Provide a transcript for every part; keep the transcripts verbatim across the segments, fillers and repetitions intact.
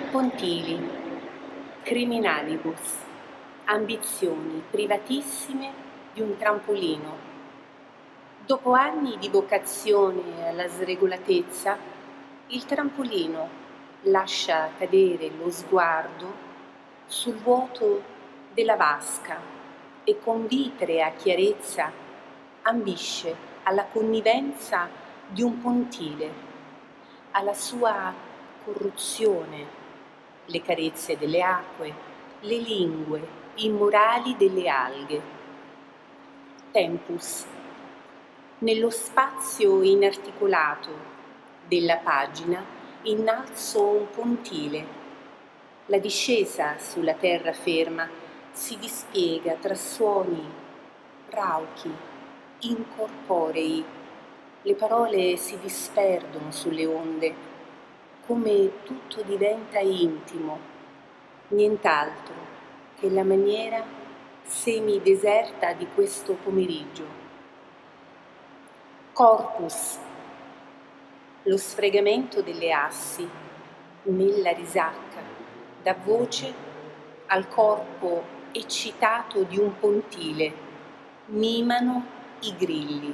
Pontili, criminalibus, ambizioni privatissime di un trampolino. Dopo anni di vocazione alla sregolatezza, il trampolino lascia cadere lo sguardo sul vuoto della vasca e con vitrea chiarezza ambisce alla connivenza di un pontile, alla sua corruzione, le carezze delle acque, le lingue immorali delle alghe. Tempus. Nello spazio inarticolato della pagina innalzo un pontile. La discesa sulla terra ferma si dispiega tra suoni rauchi, incorporei. Le parole si disperdono sulle onde, come tutto diventa intimo, nient'altro che la maniera semideserta di questo pomeriggio. Corpus, lo sfregamento delle assi nella risacca dà voce al corpo eccitato di un pontile, mimano i grilli.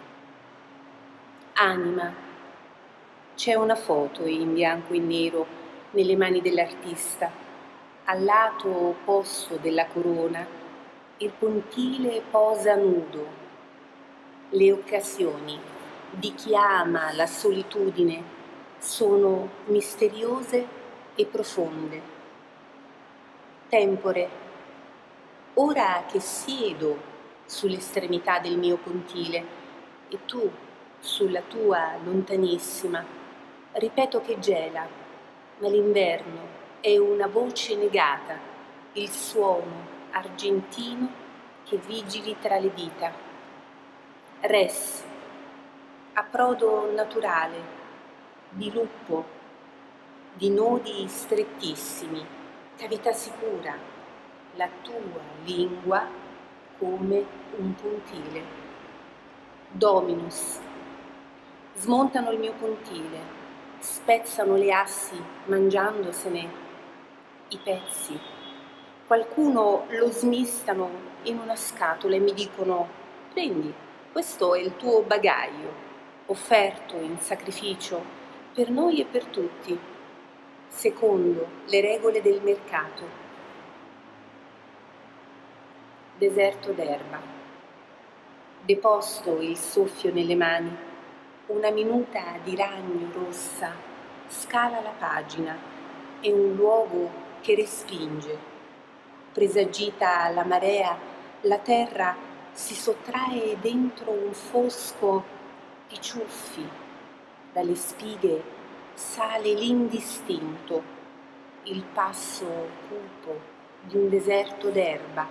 Anima. C'è una foto in bianco e nero nelle mani dell'artista. Al lato opposto della corona, il pontile posa nudo. Le occasioni di chi ama la solitudine sono misteriose e profonde. Tempore. Ora che siedo sull'estremità del mio pontile e tu sulla tua lontanissima, ripeto che gela, ma l'inverno è una voce negata, il suono argentino che vigili tra le dita. Res, approdo naturale, di lupo, di nodi strettissimi, cavità sicura, la tua lingua come un pontile. Dominus, smontano il mio pontile, spezzano le assi mangiandosene i pezzi. Qualcuno lo smistano in una scatola e mi dicono: prendi, questo è il tuo bagaglio, offerto in sacrificio per noi e per tutti, secondo le regole del mercato. Deserto d'erba. Deposto il soffio nelle mani, una minuta di ragno rossa scala la pagina, è un luogo che respinge. Presagita alla marea, la terra si sottrae dentro un fosco di ciuffi. Dalle spighe sale l'indistinto, il passo cupo di un deserto d'erba.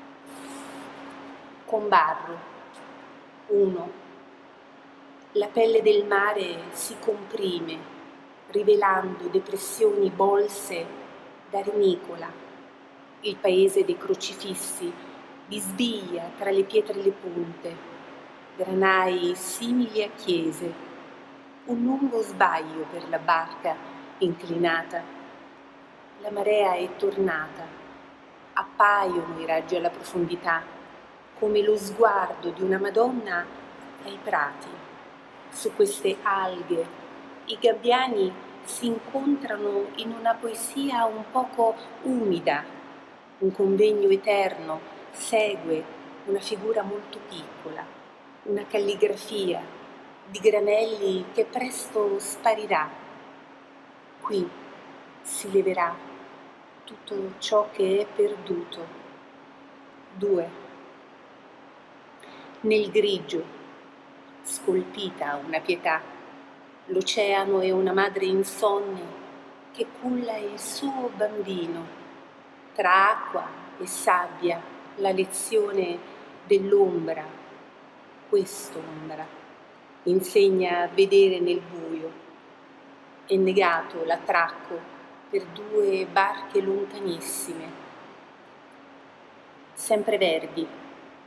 Con barro. Uno. La pelle del mare si comprime, rivelando depressioni bolse da renicola. Il paese dei crocifissi bisbiglia tra le pietre e le punte, granai simili a chiese, un lungo sbaglio per la barca inclinata. La marea è tornata, appaiono i raggi alla profondità, come lo sguardo di una Madonna ai prati. Su queste alghe i gabbiani si incontrano in una poesia un poco umida. Un convegno eterno segue una figura molto piccola, una calligrafia di granelli che presto sparirà. Qui si leverà tutto ciò che è perduto. Due. Nel grigio scolpita una pietà, l'oceano è una madre insonne che culla il suo bambino. Tra acqua e sabbia la lezione dell'ombra, quest'ombra, insegna a vedere nel buio. È negato l'attracco per due barche lontanissime, sempre verdi.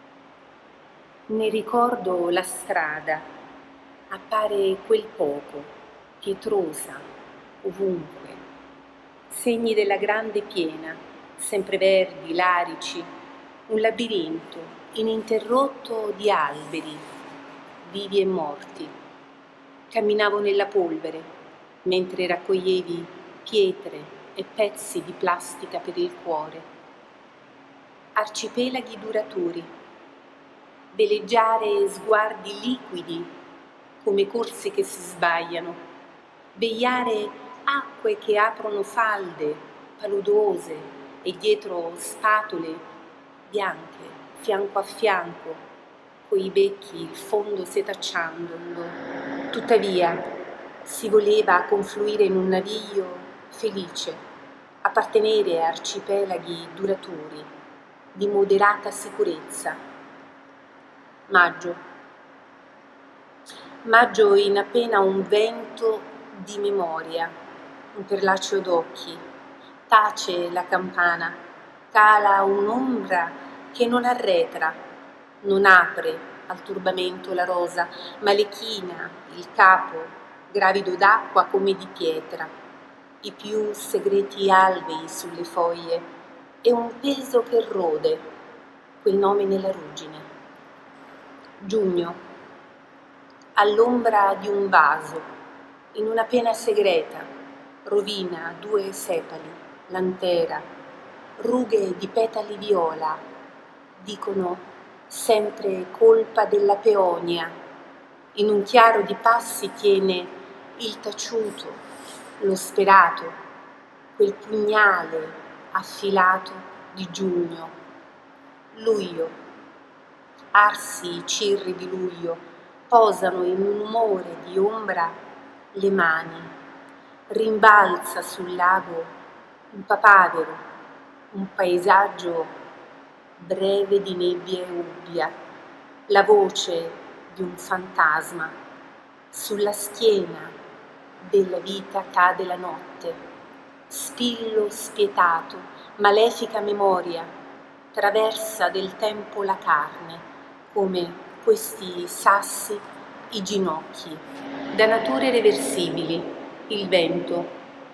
Ne ricordo la strada, appare quel poco, pietrosa, ovunque, segni della grande piena, sempreverdi, larici, un labirinto ininterrotto di alberi, vivi e morti. Camminavo nella polvere, mentre raccoglievi pietre e pezzi di plastica per il cuore. Arcipelaghi duraturi, veleggiare sguardi liquidi come corse che si sbagliano, vegliare acque che aprono falde paludose e dietro spatole bianche, fianco a fianco, coi becchi il fondo setacciandolo. Tuttavia si voleva confluire in un naviglio felice, appartenere a arcipelaghi duraturi, di moderata sicurezza. Maggio. Maggio in appena un vento di memoria, un perlaccio d'occhi, tace la campana, cala un'ombra che non arretra, non apre al turbamento la rosa, ma le china il capo, gravido d'acqua come di pietra, i più segreti alvei sulle foglie e un peso che rode, quel nome nella ruggine. Giugno, all'ombra di un vaso, in una pena segreta, rovina due sepali, lantera, rughe di petali viola, dicono sempre colpa della peonia. In un chiaro di passi tiene il taciuto, lo sperato, quel pugnale affilato di giugno. Luglio, arsi cirri di luglio, posano in un umore di ombra le mani. Rimbalza sul lago un papavero, un paesaggio breve di nebbia e ubbia, la voce di un fantasma. Sulla schiena della vita cade la notte, spillo spietato, malefica memoria, traversa del tempo la carne, come questi sassi i ginocchi, da nature reversibili, il vento.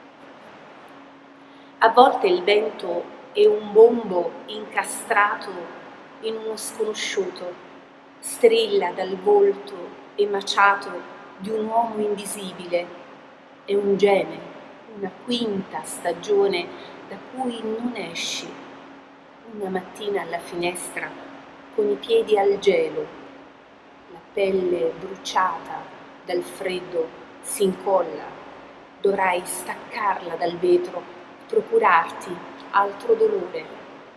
A volte il vento è un bombo incastrato in uno sconosciuto, strilla dal volto emaciato di un uomo invisibile, è un gene, una quinta stagione da cui non esci. Una mattina alla finestra, con i piedi al gelo, la pelle bruciata dal freddo si incolla, dovrai staccarla dal vetro, procurarti altro dolore.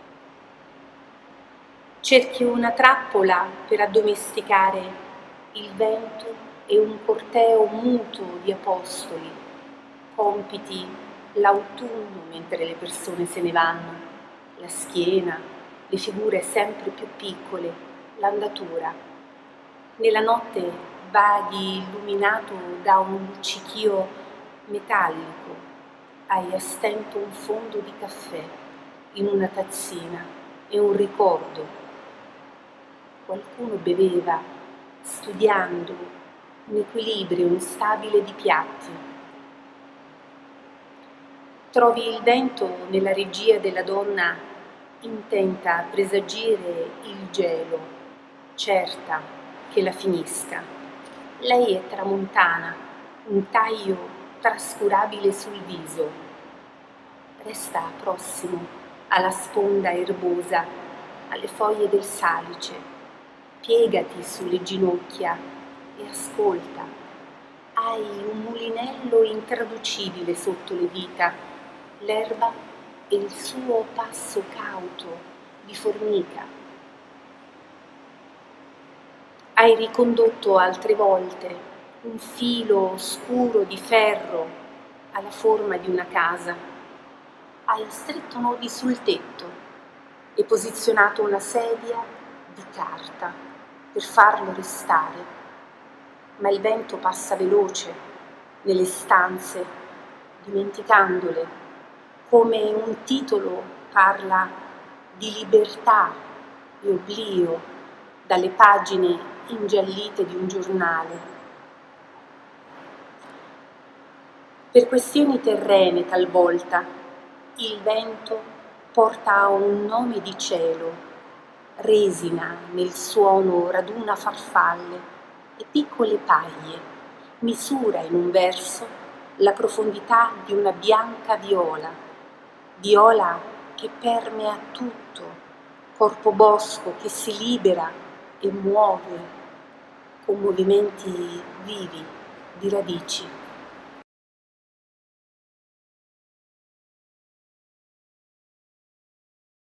Cerchi una trappola per addomesticare il vento e un corteo muto di apostoli, compiti l'autunno mentre le persone se ne vanno, la schiena, le figure sempre più piccole, l'andatura. Nella notte vaghi illuminato da un luccichio metallico, hai a stento un fondo di caffè in una tazzina e un ricordo. Qualcuno beveva, studiando un equilibrio instabile di piatti. Trovi il vento nella regia della donna intenta a presagire il gelo, certa che la finisca. Lei è tramontana, un taglio trascurabile sul viso. Resta prossimo alla sponda erbosa, alle foglie del salice. Piegati sulle ginocchia e ascolta. Hai un mulinello intraducibile sotto le dita, l'erba e il suo passo cauto di formica. Hai ricondotto altre volte un filo scuro di ferro alla forma di una casa. Hai stretto nodi sul tetto e posizionato una sedia di carta per farlo restare. Ma il vento passa veloce nelle stanze, dimenticandole, come un titolo parla di libertà e oblio dalle pagine ingiallite di un giornale. Per questioni terrene talvolta Il vento porta un nome di cielo, resina nel suono raduna farfalle e piccole paglie, misura in un verso la profondità di una bianca viola, viola che permea tutto, corpo bosco che si libera e muove con movimenti vivi di radici.